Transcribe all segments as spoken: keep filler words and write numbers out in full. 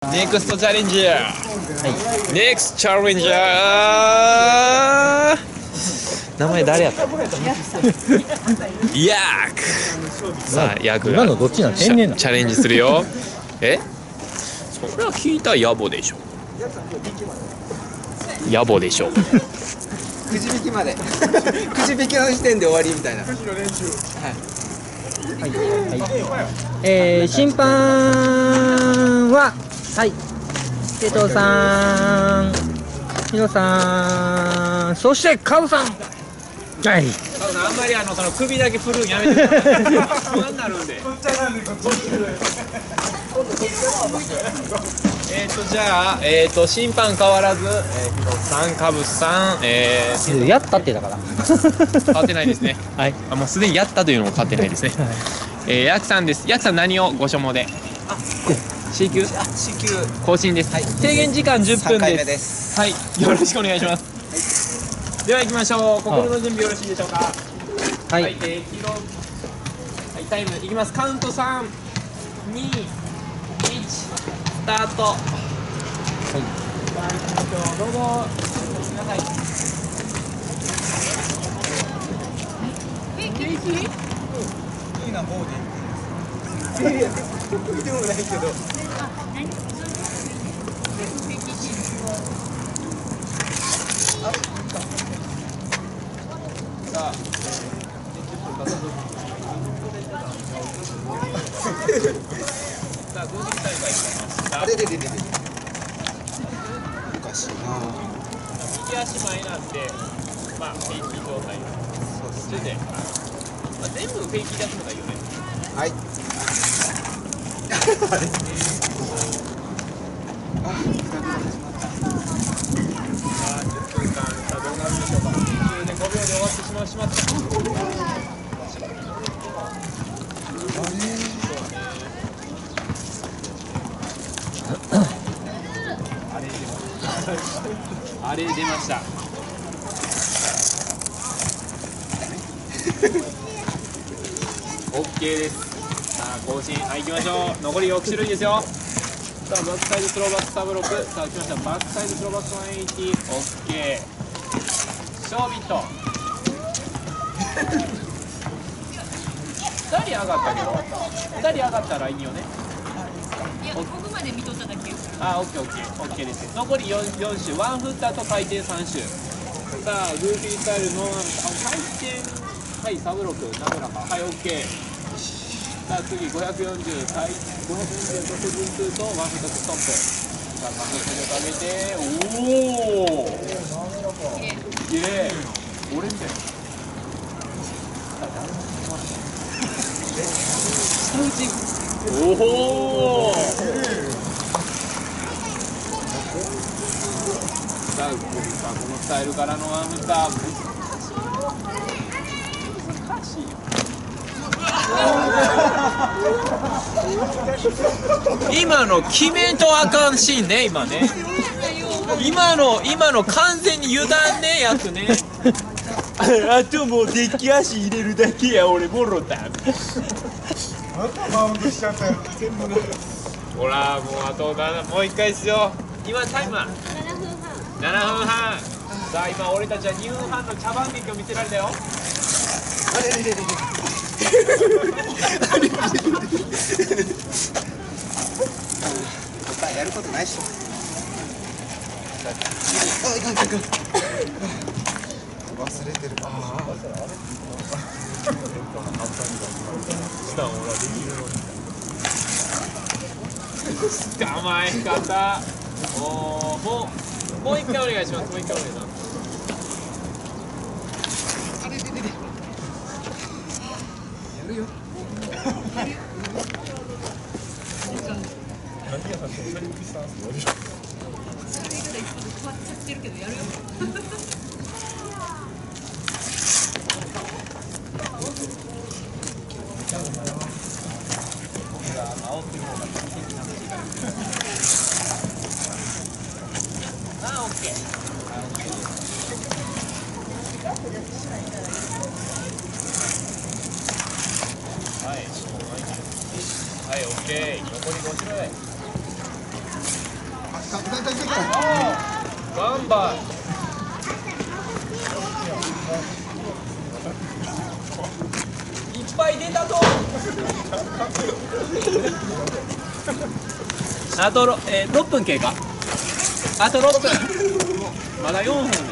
ネクストチャレンジャー、ネクストチャレンジャー、名前誰やった？ヤーク。さあヤークが今のどっちなん？天然なの？ チャレンジするよ。え？それは聞いたら野暮でしょ。野暮でしょ。 くじ引きまでくじ引きの時点で終わりみたいな。 はいはいはい。えー、審判ははい瀬戸さん、ヒロさん、そしてカウさん。はい。 あんまりあのその首だけ振るんやめてください。不安になるんで。えっとじゃあえっと審判変わらず、えー、ヒロさん、カブさん、えー、 やったってだから変わってないですね。 はい。 あもうすでにやったというのも変わってないですね。えー、ヤクさんです。ヤクさん何をご所望で？ あ、 シーキュー？ シーキュー更新です。 はい、 制限時間じゅっぷんさんかいめで。 ですす。 はい、よろしくお願いします。はい、では行きましょう。心の準備よろしいでしょうか。 ははい、えー、キロ、はい、タイムいきます。カウントさん、に、いち、スタート。はい。さあ行きましょう。どうぞ。お進みください。いいな、ボーディー。いやいや、でもないけど。さあ、さあ、同時大会になりました。 あれれれれれ。おかしいな。 右足前なんで、まあ、フェイキー状態です。それで、まあ、全部フェイキー出すのがいいよね。 はい。あ、 じゅっぷんかん、さあどうなるんでしょうか。途中でごびょうで終わってしまうしまった。あれ出ました。あれ出ました。オッケーです。さあ更新、はい行きましょう。残りろく種類ですよ。さあバックサイドスローバックサブロック、さあ来ました。バックサイドスローバックいちはちゼロ、オッケー。ショービットふたり上がったけど、ふたり上がったらいいよね。 いや、ここまで見とっただけ。 あ、オッケーオッケーオッケーです。残り 4, 4種、ワンフッターと回転さん種。さあグーフィースタイルの回転、はいサブロック滑らか、はいオッケー。さあ次ごひゃくよんじゅう、回ごひゃくよんじゅうろく分数とワンフッターとストップ。さあ感覚を上げて、おおイエーイ、俺みたいな。下打ち、おおさあ、このスタイルからのワンフッター難しいよ。今の決めんとあかんシーンね、今ね。今の今の完全に油断ね、やつね。あともうデッキ足入れるだけや、俺ボロだ。 またマウンドしちゃったよ。 ほらもうあとなな、もう一回しよう。今タイムはななふんはん。さあ今俺たちはにふんはんの茶番劇を見せられたよ。 あれれれれれ。他やることないっしょ。あ、いかんいかんいかん。忘れてる。ああ。 捕まえ方。おお、もうもう一回お願いします。もう一回お願いします。 あれれれれ。やるよ。 あ、オッケー。はい、はい、オッケー。残りご種類。 ワンバイ。いっぱい出たぞ。あとろ、えー、ろっぷん経過。あとろっぷん。まだよんほんですよ。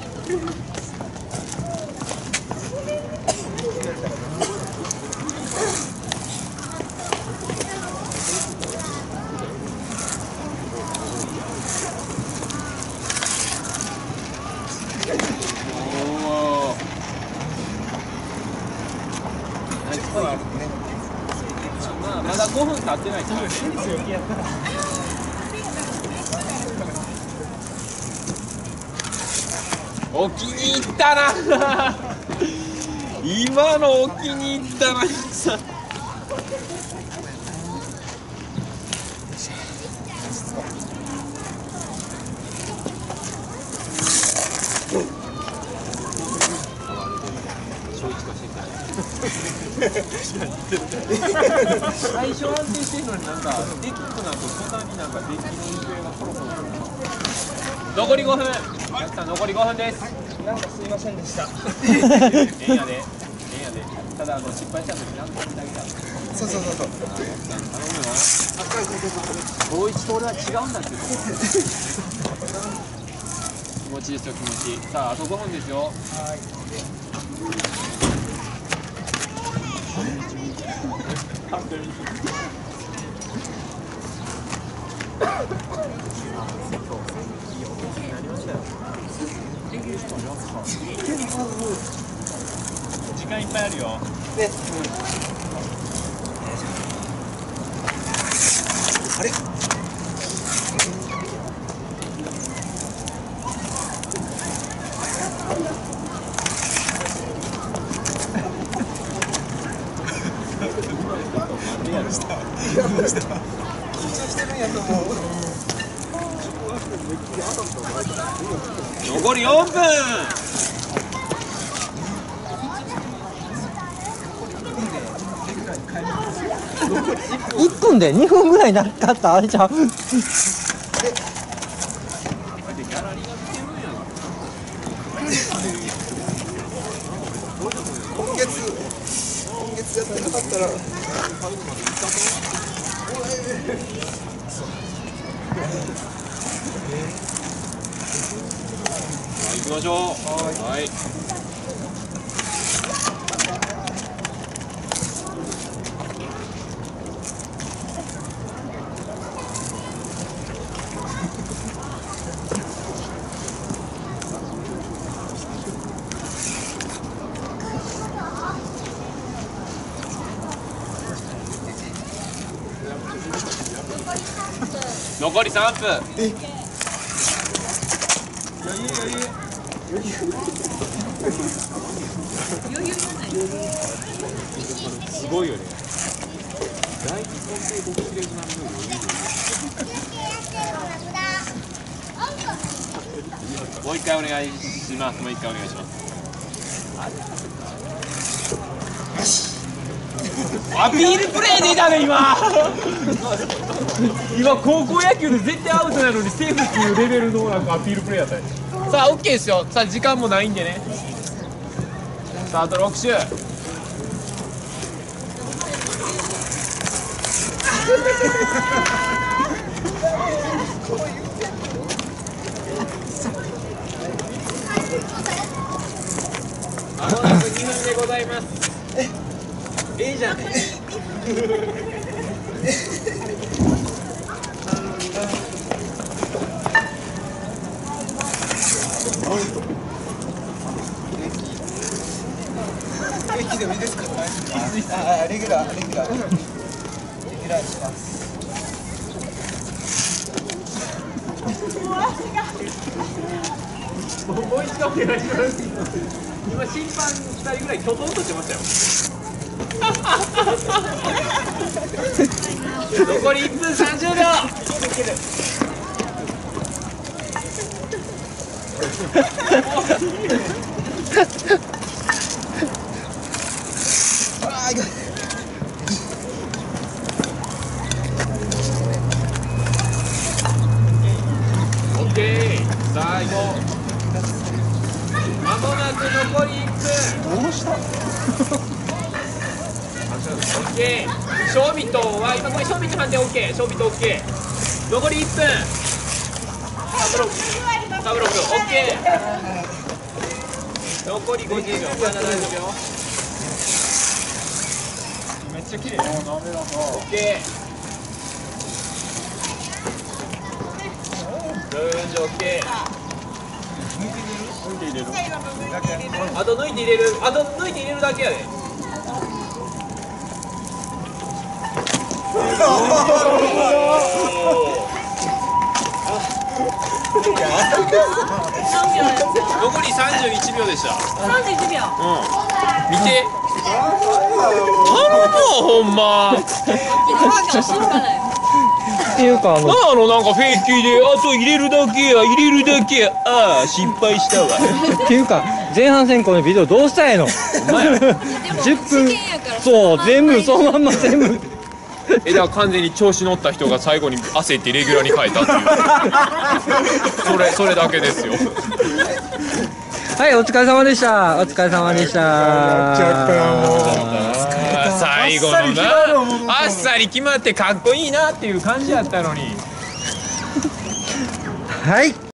まあ、まだごふん経ってないからね。お気に入ったな。今のお気に入ったな。最初安定してるのになんかデッキとなんか途端になんかデッキの行方がコロコロ。残りごふん。やった残りごふんです。 なんかすいませんでした。 えんやで、えんやで。ただあの失敗した時なんかだけだ。 そうそうそうそう。 頼むよ。高一と俺は違うんだって。気持ちいいですよ気持ち。さああとごふんですよ。はい。時間いっぱいあるよ。 ね、うん、あれ残りよんぷん。 いっぷんでにふんぐらいなかったあれちゃう。 今月今月やってなかったら行きましょう。はい。残りさんぷん。えすごいよね。第一根底ボクシレグ並みの余裕。もう一回お願いします。もう一回お願いします。アピールプレーでいたね今。今高校野球で絶対アウトなのにセーフっていうレベルのなんかアピールプレーやったね。さあ OK ですよ。さあ時間もないんでね。さああとろく周。まもなくにふんでございます。ええじゃん。 ケーキでもいいですか？ああ、レギュラー、レギュラー、レギュラーします。 もうもう一度お願いします。今審判ふたりぐらいきょとんとしてましたよ。残りいっぷんさんじゅうびょう。 最後まもなく残りいっぷん。 どうした？ オッケー。ショービットは今これショービット判定 OK。ショービット OK。残りいっぷん。サブロック。サブロック OK。残りごじゅうびょう。まだ大丈夫よ。 めっちゃ綺麗。 オッケー。ルーンジ OK。あと抜いて入れる。あと抜いて入れるだけやで。残りさんじゅういちびょうでした。 三十一秒。 うん。見て。頼むわほんま。 っていうかあのあのなんかフェイキーであと入れるだけや入れるだけやああ失敗したわ。 っていうか前半戦このビデオどうしたんやの。じゅっぷんそう全部そのまんま全部。 えだから完全に調子乗った人が最後に焦ってレギュラーに変えたっていうそれそれだけですよ。 はいお疲れ様でしたお疲れ様でした。 最後のなあっさり決まってかっこいいなっていう感じやったのに。 はい。